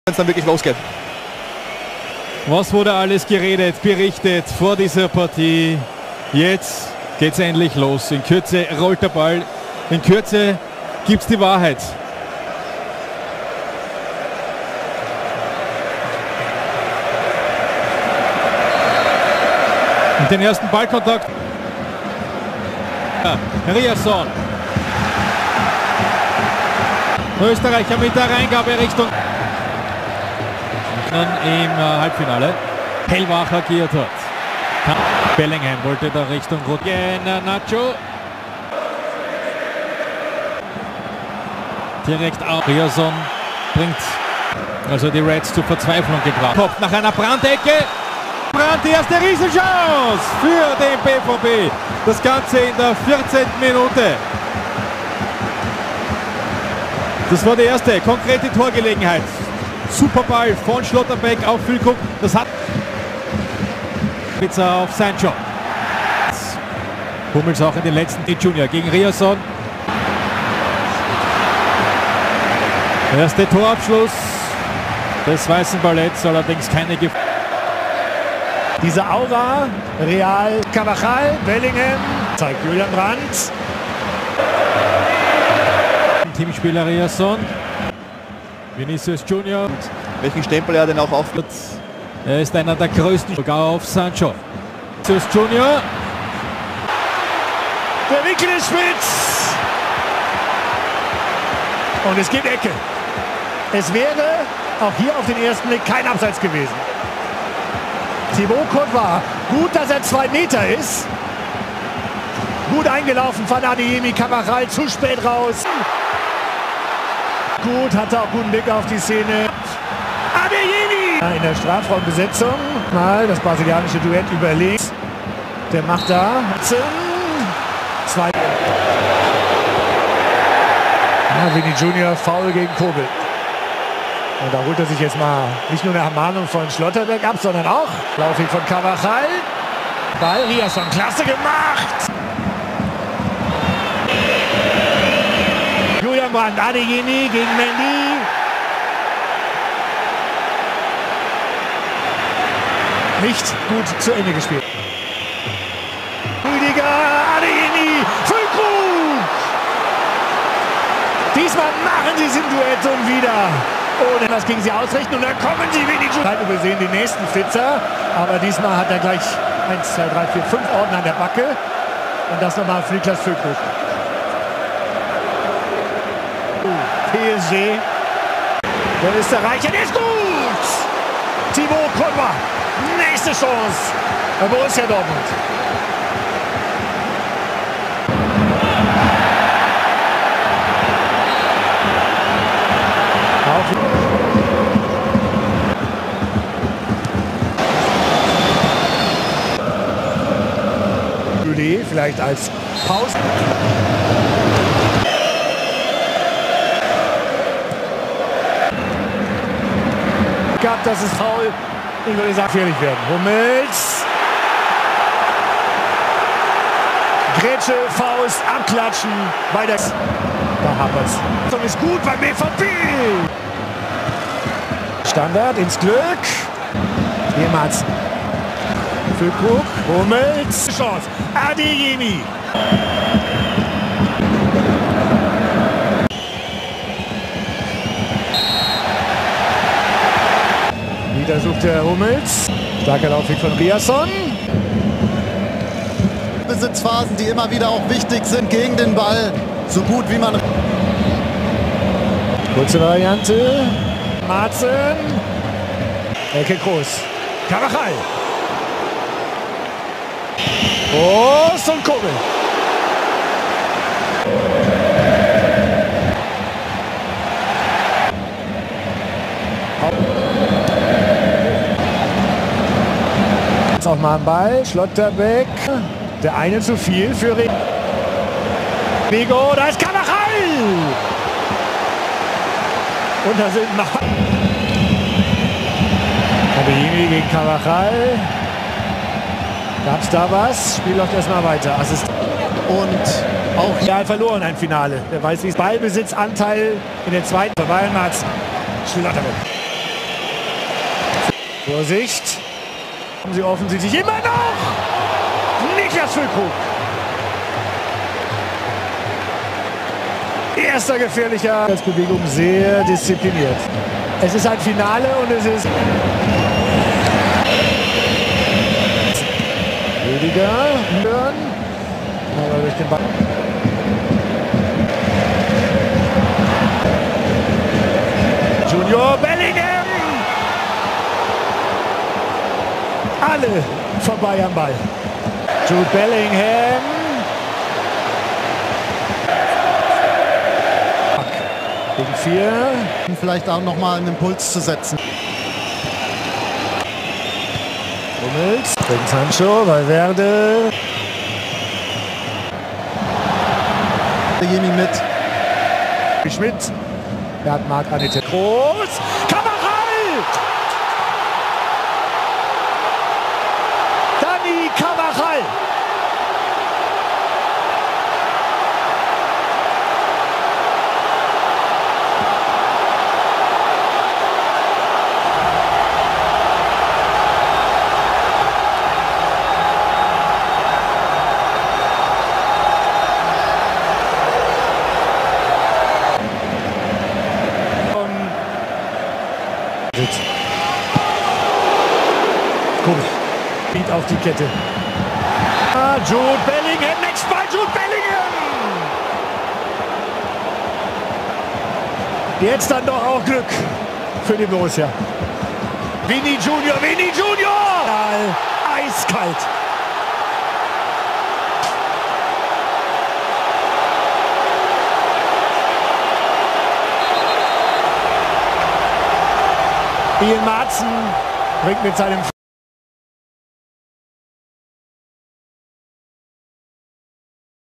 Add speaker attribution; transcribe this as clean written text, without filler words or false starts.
Speaker 1: wenn es dann wirklich losgeht.
Speaker 2: Was wurde alles geredet, berichtet vor dieser Partie? Jetzt geht's endlich los. In Kürze rollt der Ball. In Kürze gibt's die Wahrheit. Und den ersten Ballkontakt. Riasson. Österreicher mit der Reingabe Richtung im Halbfinale. Hellwach agiert hat. Bellingham wollte da Richtung Nacho. Direkt auf. Riasson bringt also die Reds zur Verzweiflung gebracht. Kopf nach einer Brandecke. Brand, die erste Riesenchance für den BVB. Das Ganze in der 14. Minute. Das war die erste konkrete Torgelegenheit. Super Ball von Schlotterbeck auf Füllkrug. Das hat Pizza auf Sancho. Hummels auch in den letzten Junior gegen Riasson. Erste Torabschluss des Weißen Balletts, allerdings keine Gefahr.
Speaker 3: Diese Aura, Real, Carvajal, Bellingham, zeigt Julian Brandt.
Speaker 2: Teamspieler Riasson, Vinicius Junior.
Speaker 1: Und welchen Stempel er denn auch aufführt.
Speaker 2: Er ist einer der größten, sogar auf Sancho. Vinicius Junior.
Speaker 3: Der Winkel ist spitz. Und es gibt Ecke. Es wäre auch hier auf den ersten Blick kein Abseits gewesen. Thibaut Courtois, gut, dass er 2 Meter ist. Gut eingelaufen von Adeyemi, Carvajal zu spät raus. Gut, hatte auch guten Blick auf die Szene. Adeyemi! In der Strafraumbesetzung. Mal das brasilianische Duett überlegt. Der macht da 2. Vini Junior, Foul gegen Kobel. Und da holt er sich jetzt mal nicht nur eine Ermahnung von Schlotterbeck ab, sondern auch Laufweg von Carvajal. Ball, Riasson, klasse gemacht! Julian Brandt, Adeyemi gegen Mendy. Nicht gut zu Ende gespielt. Rüdiger, Adeyemi, Füllkrug! Diesmal machen sie es im Duett und wieder. Ohne was gegen sie ausrichten und dann kommen sie wenig. Übersehen den nächsten Flitzer, aber diesmal hat er gleich 1, 2, 3, 4, 5 Orden an der Backe und das nochmal für Niklas Füllkrug. PSG, der Österreicher, der ist gut! Thibaut Courtois, nächste Chance bei Borussia Dortmund. Vielleicht als Pause. Gab, dass es faul, ich würde sagen, gefährlich werden. Hummels. Grätsche, Faust, abklatschen. Bei der da hapert's. Und ist gut beim BVB. Standard ins Glück. Jemals. Füllkrug, Hummels, Chance, Adeyemi. Wieder sucht der Hummels. Starker Laufweg von Riasson.
Speaker 1: Besitzphasen, die immer wieder auch wichtig sind gegen den Ball. So gut wie man.
Speaker 3: Kurze Variante. Marzen. Ecke Groß. Carvajal. Prost und Kobel. Jetzt auch mal ein Ball. Schlotterbeck. Der eine zu viel für Vigo. Da ist Carvajal. Und da sind Adeyemi gegen Carvajal. Gab's da was? Spiel läuft erstmal weiter. Assist.
Speaker 1: Und auch
Speaker 3: Real verloren ein Finale. Der weiß, wie es Ballbesitzanteil in der zweiten. Bei Bayern Schlotterbeck. Vorsicht. Haben sie offensichtlich immer noch. Niklas Füllkrug. Erster gefährlicher. Als Bewegung sehr diszipliniert. Es ist ein Finale und es ist Rüdiger. Aber durch den Ball. Junior Bellingham. Alle vorbei am Ball. Jude Bellingham. Gegen 4.
Speaker 1: Vielleicht auch noch mal einen Impuls zu setzen.
Speaker 3: Hummels. Gegen Sancho. Valverde.
Speaker 1: Jemi mit.
Speaker 3: Schmidt. Er hat Marc Anite. Groß. Carvajal. Dani Carvajal. Guck, Beat auf die Kette. Jude Bellingham, next Ball, Jude Bellingham! Jetzt dann doch auch Glück für die Borussia. Vini Junior, Vini Junior! Eiskalt. Ian Maatsen bringt mit seinem